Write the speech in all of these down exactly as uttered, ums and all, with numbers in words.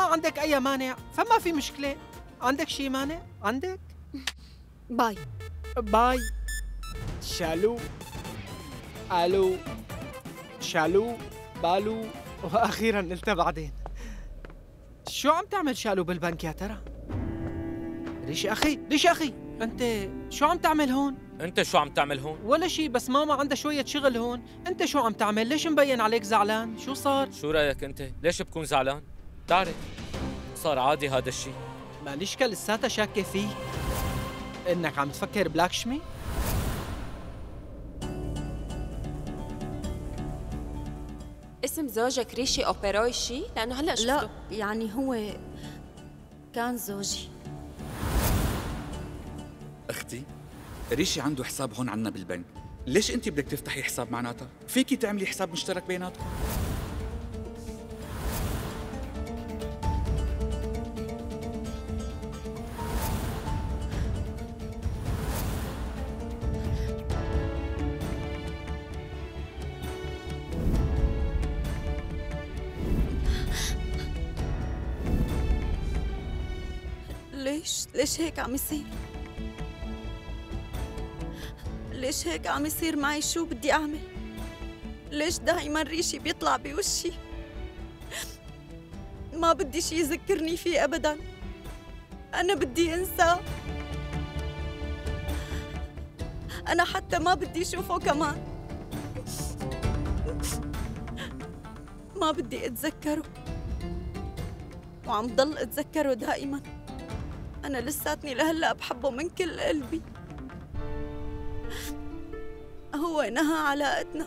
ما عندك أي مانع فما في مشكلة. عندك شي مانع؟ عندك؟ باي باي. شالو الو شالو بالو، واخيرا قلتها بعدين. شو عم تعمل شالو بالبنك يا ترى؟ ليش يا اخي؟ ليش يا اخي؟ انت شو عم تعمل هون؟ انت شو عم تعمل هون؟ ولا شي، بس ماما عندها شوية شغل هون. انت شو عم تعمل؟ ليش مبين عليك زعلان؟ شو صار؟ شو رايك انت؟ ليش بكون زعلان؟ بتعرف صار عادي هذا الشيء. ماليشكا لساتها شاكة فيك انك عم تفكر بلاكشمي؟ اسم زوجك ريشي اوبيروي شي؟ لانه هلا شفته. لا يعني هو كان زوجي. اختي ريشي عنده حساب هون عنا بالبنك، ليش انت بدك تفتحي حساب معناتها؟ فيكي تعملي حساب مشترك بيناتكم. ليش ليش هيك عم يصير؟ ليش هيك عم يصير معي؟ شو بدي أعمل؟ ليش دائما ريشي بيطلع بوشي؟ ما بدي شي يذكرني فيه أبدا. أنا بدي أنساه. أنا حتى ما بدي أشوفه كمان. ما بدي أتذكره، وعم ضل أتذكره دائما. أنا لساتني لهلأ بحبه من كل قلبي. هو نهى علاقتنا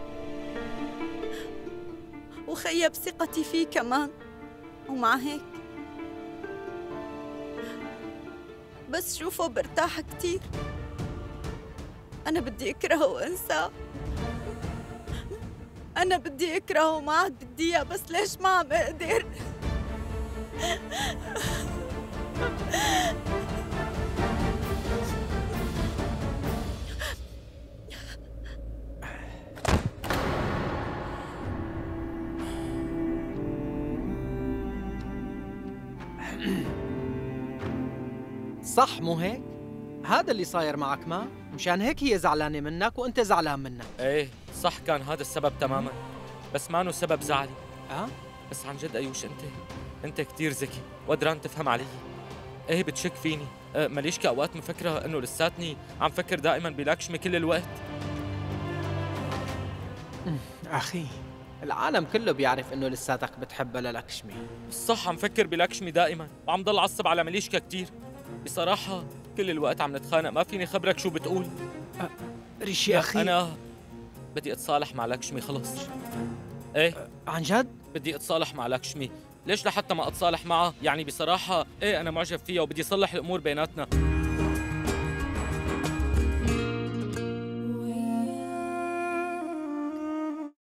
وخيب ثقتي فيه كمان، ومع هيك بس شوفه برتاح كتير. أنا بدي أكرهه وأنساه. أنا بدي أكرهه وما عاد بدي إياه، بس ليش ما عم أقدر؟ صح مو هيك؟ هذا اللي صاير معك، ما مشان هيك هي زعلانة منك وانت زعلان منها. ايه صح، كان هذا السبب تماما، بس ما انه سبب زعلي. اه بس عن جد ايوش انت انت كثير ذكي وقدران تفهم علي. ايه بتشك فيني؟ أه ماليش كأوقات مفكرة انه لساتني عم فكر دائما بلاكشمي كل الوقت. اخي العالم كله بيعرف انه لساتك بتحبها للاكشمي. صح، عم فكر بلاكشمي دائما وعم ضل عصب على مليشكا كثير. بصراحة كل الوقت عم نتخانق، ما فيني خبرك شو بتقول. أه ريشي اخي انا بدي اتصالح مع لاكشمي خلص. ايه أه عن جد بدي اتصالح مع لاكشمي. ليش لحتى ما اتصالح معها؟ يعني بصراحة ايه انا معجب فيها وبدي اصلح الامور بيناتنا.